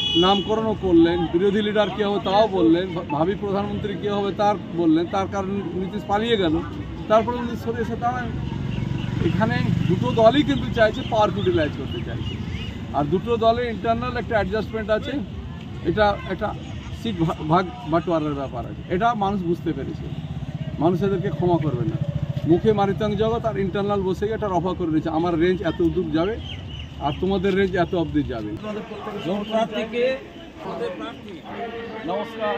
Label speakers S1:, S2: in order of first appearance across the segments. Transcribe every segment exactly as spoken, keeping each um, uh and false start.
S1: নামকরণও করলেন, বিরোধী লিডার কে হবে তাও বললেন, ভাবি প্রধানমন্ত্রী কে হবে তার বললেন, তার কারণ নীতিশ পালিয়ে গেল, তারপরে উনি সরে এসে দাঁড়ান। এখানে দুটো দলই কিন্তু চাইছে পাওয়ার ইউটিলাইজ করতে চাইছে, আর দুটো দলে ইন্টারনাল একটা অ্যাডজাস্টমেন্ট আছে, এটা একটা সিট ভাগ বাটোয়ারার ব্যাপার আছে, এটা মানুষ বুঝতে পেরেছে, মানুষ এদেরকে ক্ষমা করবে না। মুখে মারিতাং জগৎ আর ইন্টারনাল বসে এটা রফা করে দিয়েছে, আমার রেঞ্জ এত দূর যাবে আর তোমাদের রেঞ্জ এত অবধি যাবে। নমস্কার।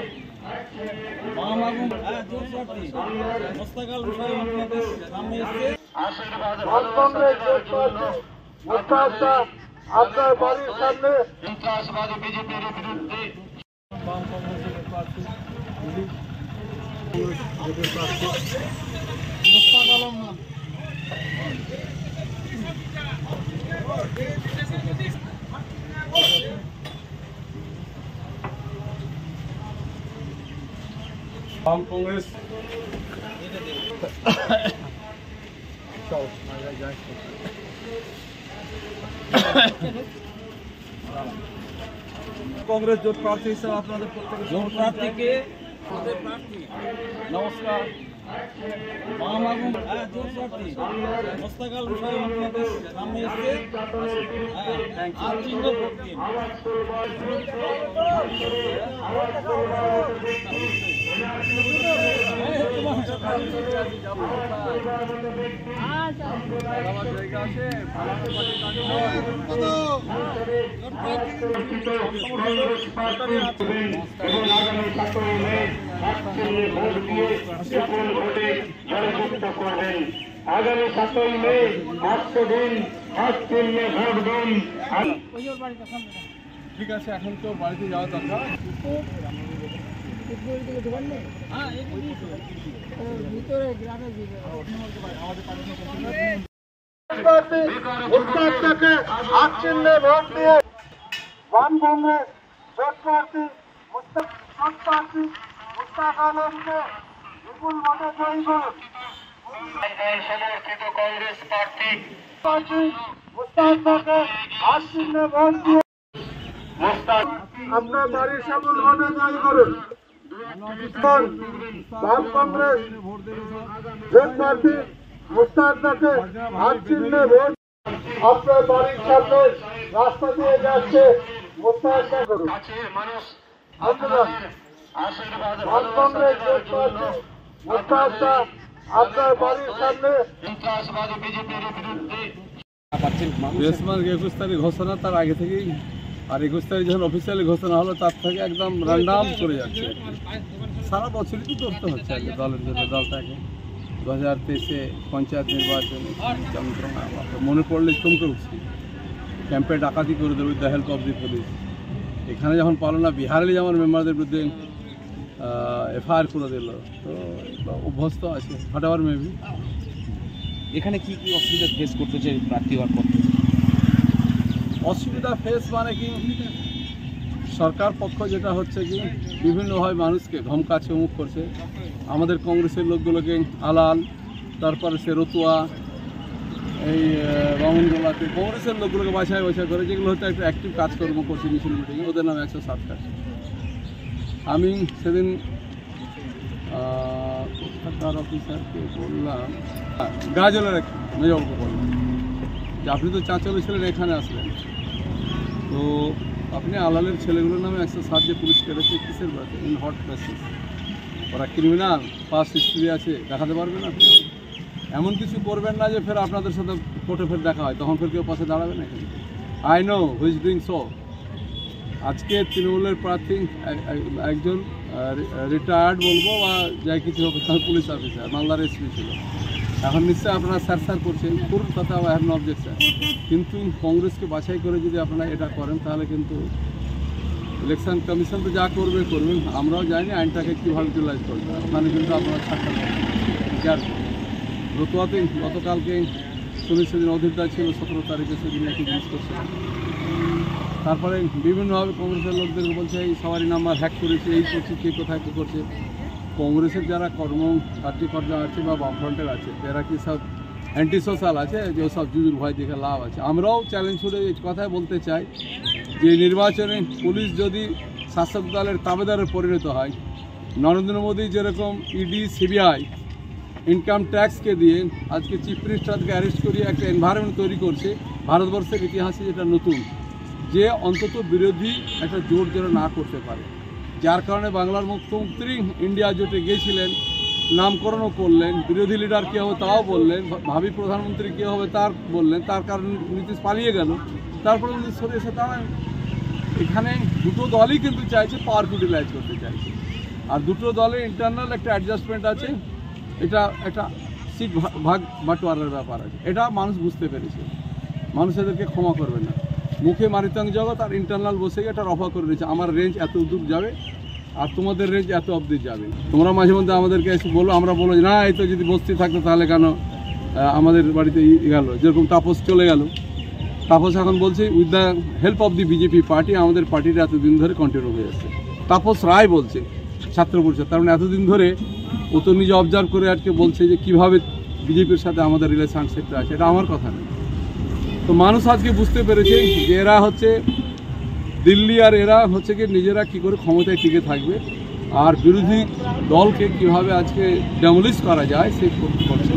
S2: আপনার বাড়ির সামনে
S3: সন্ত্রাসবাদী বিজেপির বিরুদ্ধে
S1: বাম কংগ্রেস কংগ্রেস জোট প্রার্থী হিসেবে আপনাদের প্রত্যেকের
S4: জোট প্রার্থীকে
S1: নমস্কার।
S4: মোস্তাকাল বিষয় আপনাদের সামনে এসে আর চিহ্ন ভোট দিন।
S3: আগামী সাতই মে আজকে দিন আজ চিহ্নে ভোট দিন।
S1: ঠিক আছে, এখন তো বাড়িতে যাওয়া দরকার।
S2: মুস্তাককে হাত চিহ্নে ভোট দিয়ে বাম কংগ্রেস জোট প্রার্থী মুস্তাক জোট প্রার্থী মুস্তাক আলমকে বিপুল ভোটে জয়ী করুন।
S3: সমর্থিত কংগ্রেস প্রার্থী
S2: প্রার্থী মুস্তাককে হাত চিহ্নে ভোট দিয়ে
S3: মোস্তাক
S2: আপনার বাড়ির সামনে ভোটে জয়ী করুন। বাম কংগ্রেস জোট প্রার্থী মুস্তাককে হাত চিহ্নে ভোট আপনার বাড়ির সামনে রাস্তা দিয়ে যাচ্ছে মুস্তাককে করুন।
S3: কাছের মানুষ
S2: আপনারা
S3: আশীর্বাদ
S2: বাম কংগ্রেস জোট প্রার্থী মুস্তাককে আপনার বাড়ির সামনে
S3: সন্ত্রাসবাদী বিজেপির বিরুদ্ধে
S1: দেশ মাস একুশ তারিখ ঘোষণা, তার আগে থেকেই, আর একুশ তারিখ যখন অফিসিয়ালি ঘোষণা হলো তার থেকে একদম র্যান্ডাম করে যাচ্ছে। সারা বছরই তো করতে হচ্ছে আগে দলের জন্য, দলটাকে দু হাজার তেইশে পঞ্চায়েত নির্বাচন যন্ত্রণা মনে পড়লে চমকে উঠছি। ক্যাম্পে ডাকাতি করে দেবে with the help of the police. এখানে যখন পালো না, বিহারে যেমন মেম্বারদের বিরুদ্ধে এফআইআর করে দিল, তো অভ্যস্ত আছে হোয়াট এভার মেবি।
S4: এখানে কি কি অসুবিধা ফেস করতে চাই প্রার্থী হওয়ার পর?
S1: অসুবিধা ফেস মানে কি, সরকার পক্ষ যেটা হচ্ছে কি বিভিন্নভাবে মানুষকে ধমকাচ্ছে, অমুক করছে। আমাদের কংগ্রেসের লোকগুলোকে আলাল, তারপরে সে রতুয়া, এই বামনগোলাতে কংগ্রেসের লোকগুলোকে বাছাই বাছাই করে, যেগুলো হয়তো একটা অ্যাক্টিভ কাজকর্ম করছে মিছিল মিটিং, ওদের নামে একশো সাত কাজ। আমি সেদিন তার অফিসারকে বললাম, গাজলের এক মেজবাবুকে বললাম যে আপনি তো চাঁচলে ছিলেন, এখানে আসলেন, তো আপনি আলালের ছেলেগুলোর নামে একশো সাত যে পুলিশ কেটেছে কিসের ব্যাপারে, ইন হট কেসেস, ওরা ক্রিমিনাল, পাস্ট হিস্ট্রি আছে, দেখাতে পারবেন আপনি। এমন কিছু করবেন না যে ফের আপনাদের সাথে কোর্টে ফের দেখা হয়, তখন ফের কেউ পাশে দাঁড়াবে না। I know who is doing so. আজকে তৃণমূলের প্রার্থী একজন রিটায়ার্ড বলবো বা যাই কিছু হবে, পুলিশ অফিসার, মালদার এসপি ছিল, এখন নিশ্চয়ই আপনারা স্যার স্যার করছেন, করুন, কথা আই হ্যাভ নো অবজেকশন। কিন্তু কংগ্রেসকে বাছাই করে যদি আপনারা এটা করেন, তাহলে কিন্তু ইলেকশন কমিশন তো যা করবে করবেন, আমরাও জানি আইনটাকে কীভাবে ইউটিলাইজ করবে। ওখানে কিন্তু আপনারা ছাড়তে পারবেন। রতুয়াতে গতকালকে শুনে সেদিন অধিকার ছিল, সতেরো তারিখে সেদিন নাকি জিনিস করছে। তারপরে বিভিন্নভাবে কংগ্রেসের লোকদেরকে বলছে এই সবারই নাম্বার হ্যাক করেছে, এই করছে, কে কোথায় কী করছে। কংগ্রেসের যারা কর্ম কার্যকর্তা আছে বা বামফ্রন্টের আছে, এরা কি সব অ্যান্টি সোশ্যাল আছে, যে সব জুজুর ভয় দেখে লাভ আছে। আমরাও চ্যালেঞ্জ ছুড়ে এই কথাই বলতে চাই যে নির্বাচনে পুলিশ যদি শাসক দলের তাবেদারে পরিণত হয়, নরেন্দ্র মোদী যেরকম ইডি সিবিআই ইনকাম ট্যাক্সকে দিয়ে আজকে চিফ মিনিস্টারকে অ্যারেস্ট করিয়ে একটা এনভায়রনমেন্ট তৈরি করছে ভারতবর্ষের ইতিহাসে, যেটা নতুন, যে অন্তত বিরোধী একটা জোর যেন না করতে পারে। যার কারণে বাংলার মুখ্যমন্ত্রী ইন্ডিয়া জোটে গিয়েছিলেন, নামকরণও করলেন, বিরোধী লিডার কে হবে তাও বললেন, ভাবি প্রধানমন্ত্রী কে হবে তার বললেন, তার কারণে নীতিশ পালিয়ে গেল, তারপরে নীতিশ সরে এসে দাঁড়ান। এখানে দুটো দলই কিন্তু চাইছে পাওয়ার ইউটিলাইজ করতে চাইছে, আর দুটো দলের ইন্টারনাল একটা অ্যাডজাস্টমেন্ট আছে, এটা একটা সিট ভাগ বাটোয়ারার ব্যাপার আছে, এটা মানুষ বুঝতে পেরেছে, মানুষ এদেরকে ক্ষমা করবে না। মুখে মারিতাং জগৎ আর ইন্টারনাল বসে এটা রফা করে নিয়েছে, আমার রেঞ্জ এত দূর যাবে আর তোমাদের রেঞ্জ এত অবধি যাবে। তোমরা মাঝে মধ্যে আমাদেরকে এসে বলো, আমরা বলো না এই তো যদি বস্তি থাকতো তাহলে কেন আমাদের বাড়িতে গেল, যেরকম তাপস চলে গেল। তাপস এখন বলছে with the help of the BJP party আমাদের পার্টিটা এতদিন ধরে কন্টিনিউ হয়ে যাচ্ছে। তাপস রায় বলছে ছাত্র পরিষদ, তার মানে এতদিন ধরে ও তো নিজে অবজার্ভ করে আজকে বলছে যে কীভাবে বিজেপির সাথে আমাদের রিলেশনশিপটা আছে, এটা আমার কথা নেই। তো মানুষ আজকে বুঝতে পেরেছে যে এরা হচ্ছে দিল্লি আর এরা হচ্ছে কি নিজেরা কী করে ক্ষমতায় টিকে থাকবে আর বিরোধী দলকে কিভাবে আজকে ডেমোলিশ করা যায় সেই করছে।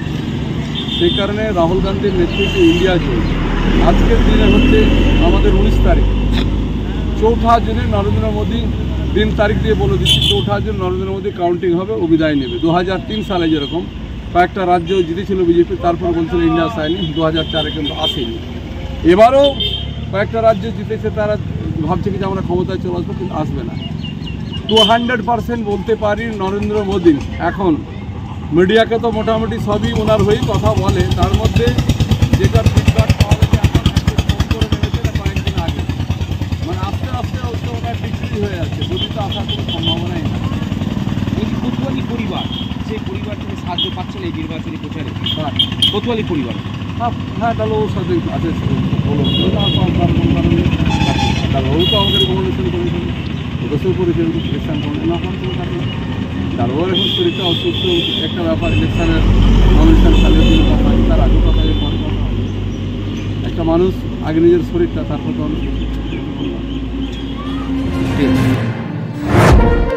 S1: সেই কারণে রাহুল গান্ধীর নেতৃত্বে ইন্ডিয়া জোট আজকের দিনে হচ্ছে আমাদের উনিশ তারিখ, চৌঠা জুনে নরেন্দ্র মোদী দিন তারিখ দিয়ে বলে দিচ্ছি, চৌঠা জুন নরেন্দ্র মোদী কাউন্টিং হবে ও বিদায় নেবে। দু হাজার তিন সালে যেরকম কয়েকটা রাজ্য জিতেছিল বিজেপি, তারপর বলছিল ইন্ডিয়া সাইনি, দু হাজার চারে কিন্তু আসেনি। এবারও কয়েকটা রাজ্য জিতেছে, তারা ভাবছে কি যে আমরা ক্ষমতায় চলে আসবো, কিন্তু আসবে না। টু হান্ড্রেড পারসেন্ট বলতে পারি নরেন্দ্র মোদী এখন মিডিয়াকে তো মোটামুটি সবই ওনার হয়েই কথা বলে, তার মধ্যে যেটা ফিডব্যাক পাওয়া গেছে এখন ফোন করে নেমেছে না কয়েকদিন আগে, মানে আস্তে আস্তে হচ্ছে ওনার ডিগ্রি হয়ে যাচ্ছে, যদি তো আসার কোনো সম্ভাবনাই নেই।
S4: কোতোয়ালি পরিবার, সেই পরিবার থেকে সাহায্য পাচ্ছেন এই নির্বাচনী প্রচারে?
S1: হ্যাঁ
S4: কোতোয়ালি পরিবার,
S1: হ্যাঁ হ্যাঁ তাহলে ওর সাথে আছে বলো, তাহলে ও তো আমাকে রিকমেন্ডেশন করেছিল, ওদেশেও করেছিল ইলেকশন করে না এখন কোনো কারণে, তার ওর এখন শরীরটা অসুস্থ একটা ব্যাপার, ইলেকশনের অনুষ্ঠান চালিয়ে দিলে কথা হয়, তার আগে কথা হয় পরে কথা হবে। একটা মানুষ আগে নিজের শরীরটা, তারপর তো অনেক
S4: ঠিক আছে।